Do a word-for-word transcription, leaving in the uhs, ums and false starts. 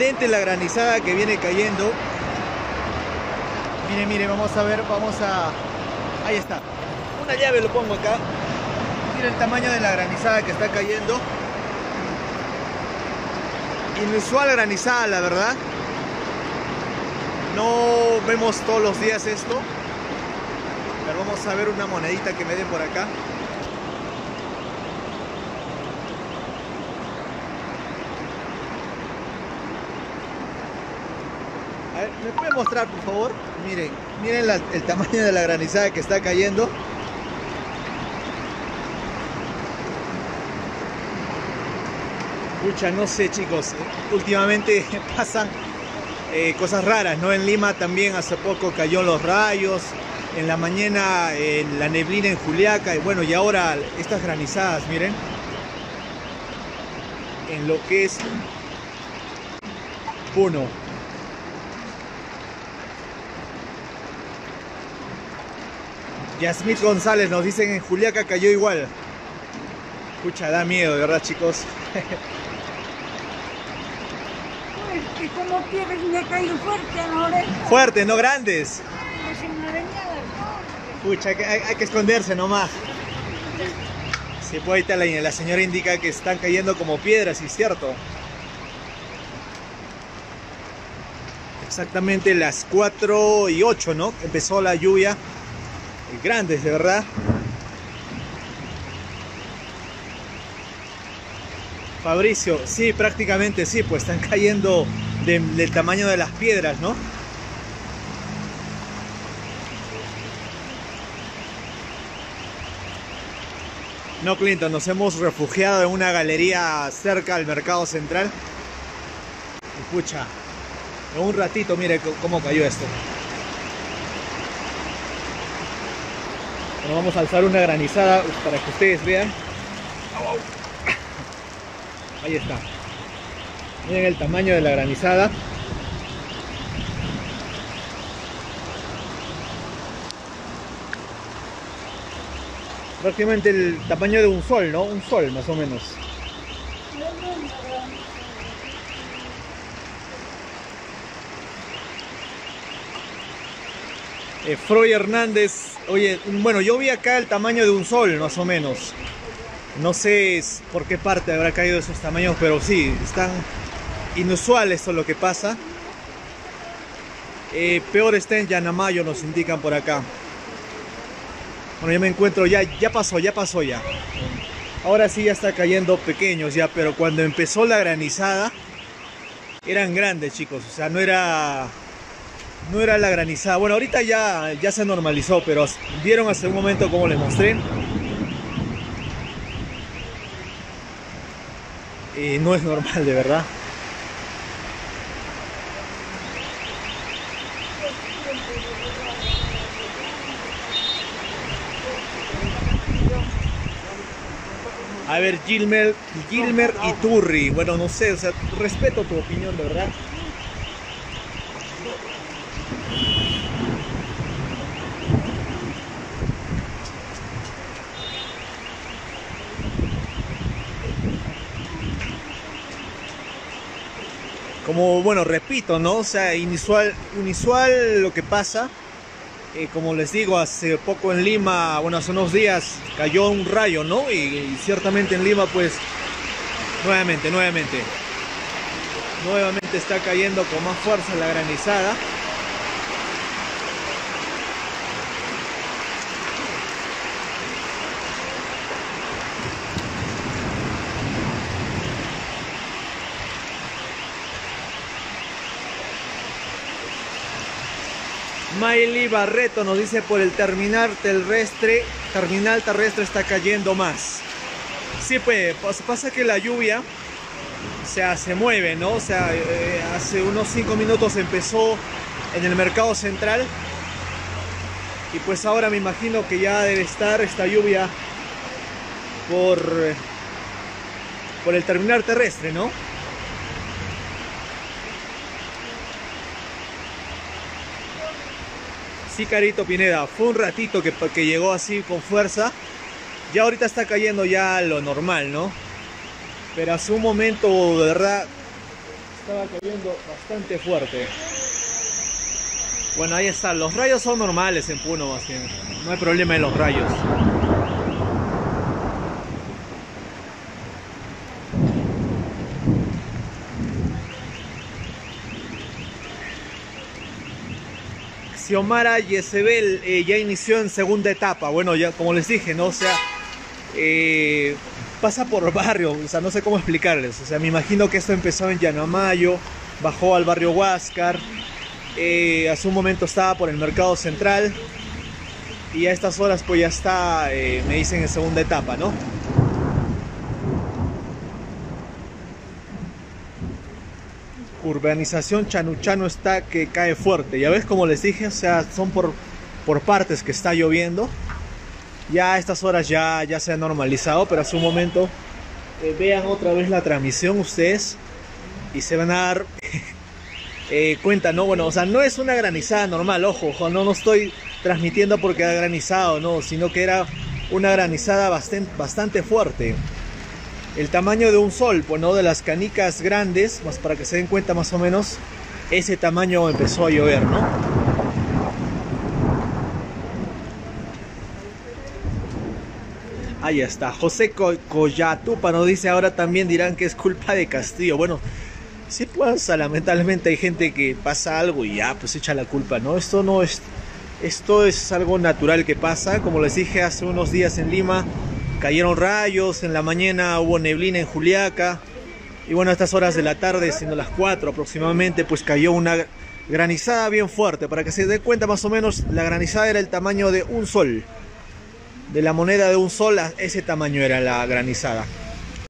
excelente la granizada que viene cayendo. Mire, mire, vamos a ver, vamos a... Ahí está. Una llave lo pongo acá. Mira el tamaño de la granizada que está cayendo. Inusual granizada, la verdad. No vemos todos los días esto. Pero vamos a ver una monedita que me den por acá. A ver, ¿me puede mostrar, por favor? Miren, miren la, el tamaño de la granizada que está cayendo. Pucha, no sé, chicos. Últimamente pasan eh, cosas raras, ¿no? En Lima también hace poco cayó los rayos. En la mañana eh, la neblina en Juliaca. Y bueno, y ahora estas granizadas, miren. En lo que es Puno. Yasmith González nos dicen en Juliaca cayó igual. Pucha, da miedo, de verdad, chicos. Pues que como piedras me ha caído fuerte a la oreja. Fuerte, no grandes. Pues enmarañadas, ¿no? Pucha, hay que, hay, hay que esconderse nomás. Sí, pues ahorita la, la señora indica que están cayendo como piedras, y es cierto. Exactamente las cuatro y ocho, ¿no? Empezó la lluvia. Grandes, de verdad. Fabricio, sí, prácticamente sí, pues están cayendo de, del tamaño de las piedras, ¿no? No, Clinton, nos hemos refugiado en una galería cerca al mercado central. Y pucha, en un ratito, mire cómo cayó esto. Bueno, vamos a alzar una granizada para que ustedes vean. Ahí está. Miren el tamaño de la granizada. Prácticamente el tamaño de un sol, ¿no? Un sol más o menos. Eh, Froy Hernández, oye, bueno, yo vi acá el tamaño de un sol, más o menos. No sé por qué parte habrá caído esos tamaños, pero sí, están inusuales esto lo que pasa. Eh, peor está en Yanamayo, nos indican por acá. Bueno, yo me encuentro, ya, ya pasó, ya pasó ya. Ahora sí ya está cayendo pequeños ya, pero cuando empezó la granizada, eran grandes, chicos, o sea, no era... No era la granizada. Bueno, ahorita ya, ya se normalizó, pero vieron hace un momento como les mostré. Y no es normal, de verdad. A ver, Gilmer, Gilmer Iturri. Bueno, no sé, o sea, respeto tu opinión, de verdad. Como, bueno, repito, ¿no? O sea, inusual, inusual lo que pasa. Eh, como les digo, hace poco en Lima, bueno, hace unos días cayó un rayo, ¿no? Y, y ciertamente en Lima, pues, nuevamente, nuevamente, nuevamente está cayendo con más fuerza la granizada. Miley Barreto nos dice por el terminal terrestre, terminal terrestre está cayendo más. Sí, pues pasa que la lluvia, o sea, se mueve, ¿no? O sea, eh, hace unos cinco minutos empezó en el mercado central y pues ahora me imagino que ya debe estar esta lluvia por, por el terminal terrestre, ¿no? Sí, Carito Pineda, fue un ratito que, que llegó así con fuerza. Ya ahorita está cayendo ya lo normal, ¿no? Pero hace un momento, de verdad, estaba cayendo bastante fuerte. Bueno, ahí están. Los rayos son normales en Puno, más bien. No hay problema en los rayos. Xiomara Yesebel eh, ya inició en segunda etapa. Bueno, ya como les dije, ¿no? O sea, eh, pasa por barrio, o sea, no sé cómo explicarles. O sea, me imagino que esto empezó en Llano-Amayo, bajó al barrio Huáscar, eh, hace un momento estaba por el Mercado Central y a estas horas pues ya está, eh, me dicen, en segunda etapa, ¿no? Urbanización Chanuchano está que cae fuerte. Ya ves, como les dije, o sea, son por, por partes que está lloviendo. Ya a estas horas ya, ya se ha normalizado, pero hace un momento eh, vean otra vez la transmisión ustedes y se van a dar eh, cuenta, ¿no? Bueno, o sea, no es una granizada normal, ojo, ojo, no, no estoy transmitiendo porque ha granizado, no, sino que era una granizada bastante, bastante fuerte. El tamaño de un sol, pues no, de las canicas grandes, más para que se den cuenta más o menos, ese tamaño empezó a llover, ¿no? Ahí está, José Collatupa nos dice, ahora también dirán que es culpa de Castillo. Bueno, sí pasa, lamentablemente hay gente que pasa algo y ya, pues echa la culpa, ¿no? Esto no es, esto es algo natural que pasa, como les dije hace unos días en Lima, cayeron rayos, en la mañana hubo neblina en Juliaca y bueno, a estas horas de la tarde, siendo las cuatro aproximadamente, pues cayó una granizada bien fuerte. Para que se den cuenta más o menos, la granizada era el tamaño de un sol, de la moneda de un sol, a ese tamaño era la granizada.